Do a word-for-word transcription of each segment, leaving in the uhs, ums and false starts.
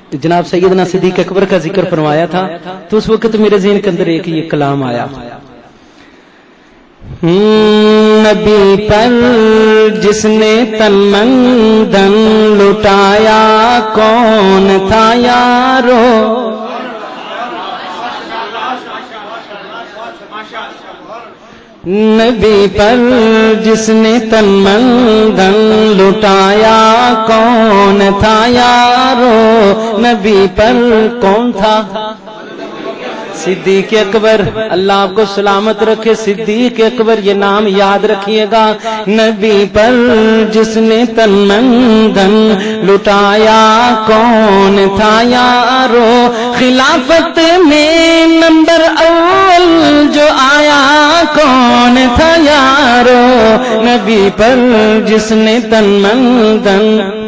جناب سیدنا صدیق اکبر کا ذکر فرمایا تھا تو اس وقت میرے ذہن کے اندر ایک یہ کلام آیا، نبی پر جس نے تن من دن لٹایا کون تھا یارو، نبی پر جس نے تن من دن لٹایا کون تھا یارو، نبی پر کون تھا؟ صدیق اکبر، اللہ آپ کو سلامت رکھے۔ صدیق اکبر یہ نام یاد رکھیے گا۔ نبی پر جس نے تن من دن لٹایا کون تھا یارو، خلافت میں نمبر اول جو آیا کون تھا یارو، نبی پر جس نے تن من دن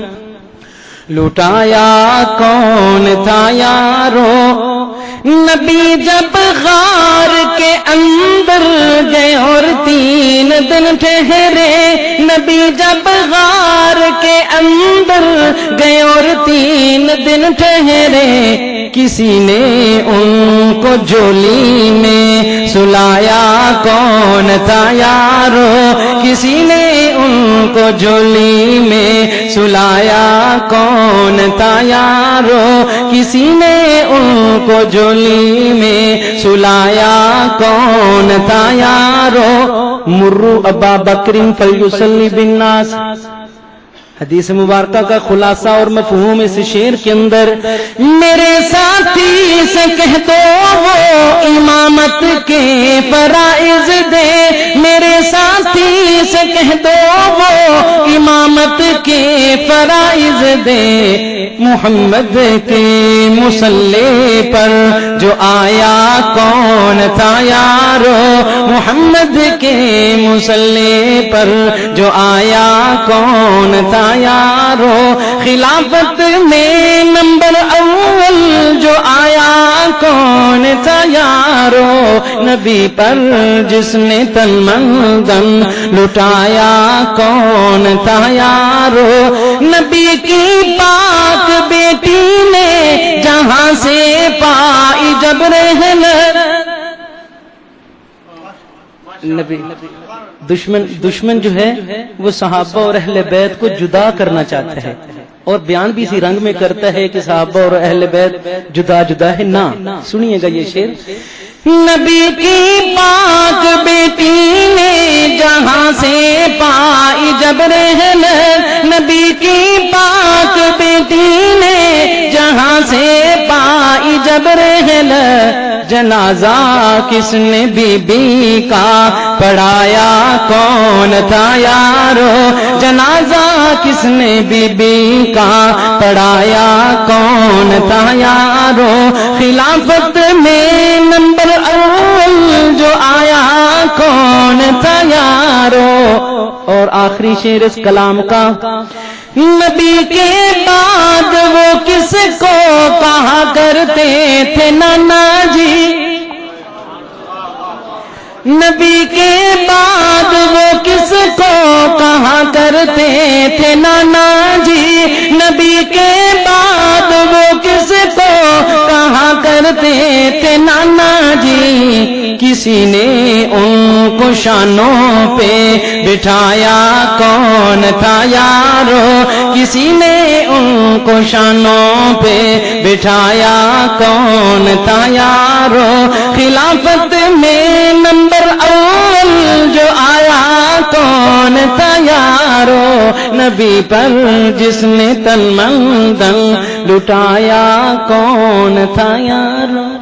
لٹایا کون تھا یارو، نبی جب غار کے اندر گئے اور تین دن ٹھہرے، نبی جب غار کے اندر گئے اور تین دن ٹھہرے، کسی نے ان کو جولی میں سلایا کون تھا یارو، کسی نے ان کو جولی میں سلایا کون تھا یارو، کسی نے ان کو جولی میں سلایا کون تھا یارو، مرو ابا بکر فلیصلی بالناس۔ حدیث مبارکہ کا خلاصہ اور مفہوم اس شعر کے اندر، میرے ساتھی سے کہہ دو وہ امامت کے فرائض دے، میرے ساتھی سے کہہ دو وہ امامت کے فرائض دے، محمد کے مصلی پر جو آیا کون تھا یارو، محمد کے مصلی پر جو آیا کون تھا یارو، خلافت میں نمبر اول جو آیا کون تھا یارو، نبی پر جس نے تن من دن لٹایا کون تھا یارو، نبی کی پاک بیٹی نے جہاں سے پائی جب رحلت، نبی دشمن دشمن جو ہے وہ صحابہ اور اہل بیت کو جدا کرنا چاہتا ہے، اور بیان بھی اسی رنگ میں کرتا ہے کہ صحابہ اور اہل بیت جدا جدا ہے نہ۔ سنیے گا یہ شعر، نبی کی پاک بیٹی نے جہاں سے پائی جب رحلت، نبی کی پاک بیٹی نے جہاں سے پائی جب رحلت، جنازہ کس نے بی بی کا پڑھایا کون تھا یارو، جنازہ کس نے بی بی کا پڑھایا کون تھا یارو، خلافت میں نمبر اول جو آیا کون تھا یارو۔ اور آخری شعر اس کلام کا، نبی کے بعد وہ کس کو کہا کرتے تھے نانا جی، نبی کے بعد وہ کس کو کہا کرتے تھے نانا جی، نبی کے بعد وہ کس کو کہا کرتے تھے نانا جی، کسی نے ان کو شانوں پہ بٹھایا کون تھا یارو، کسی نے ان کو شانوں پہ بٹھایا کون تھا یارو، خلافت میں نمبر اول جو آیا کون تھا یارو، نبی پر جس نے تن من دن لٹایا کون تھا یارو۔